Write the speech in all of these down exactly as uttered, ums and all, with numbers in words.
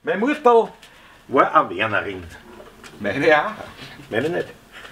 Mein Musterl war eine Wernerin. Meine auch. Meine nicht.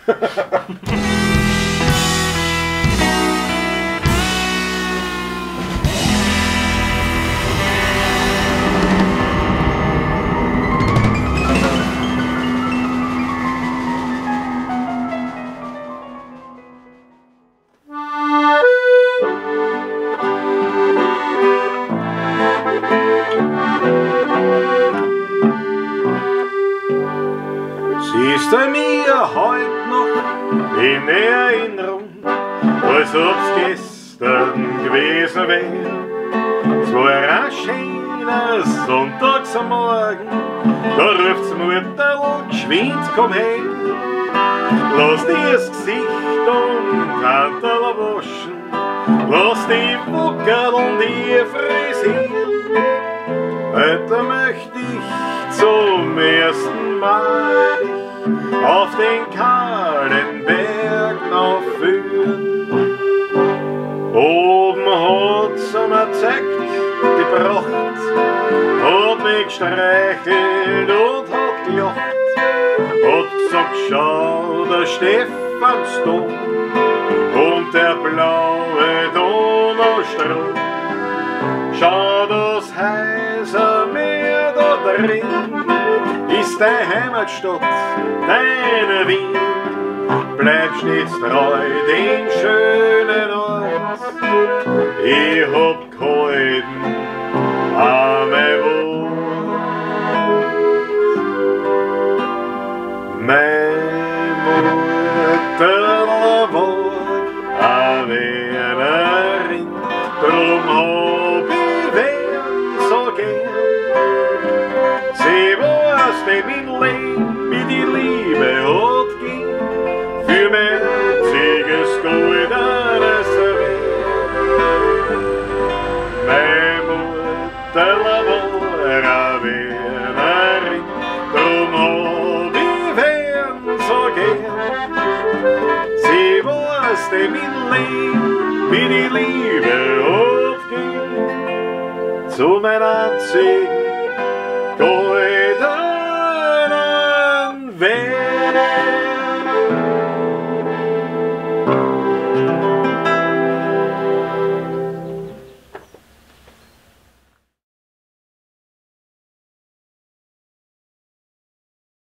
Siehst du mir heute noch in Erinnerung, als ob's gestern gewesen wäre? Es war ein schöner Sonntagsmorgen, da ruft's Mutterl geschwind, komm her. Lass dir das Gesicht und Handel waschen, lass die Wuckel und die frisieren. Heute möchte ich zum ersten Mal dich auf den kahlen Berg noch führen. Oben hat's mir gezeigt, die Pracht, hat mich gestreichelt und hat gelacht, hat gesagt, schau, der Stephansdom und der blaue Donaustrom. Schau, das Häusermeer da drin ist deine Heimatstadt, deine Wien. Bleib stets treu den schönen Ort, ich hab gehalten an mein Wort. Meine Mutter war eine Wernerin, drum hab ich wen so gern. Sie weiß, wie mein Leben mit die Liebe hat ging, für mein einziges goldenes Recht. Meine Mutter war eine Wernerin, drum hab ich wen so gern. Sie weiß, wie mein Leben mit die Liebe hat ging, zu meinem einzigen Gold.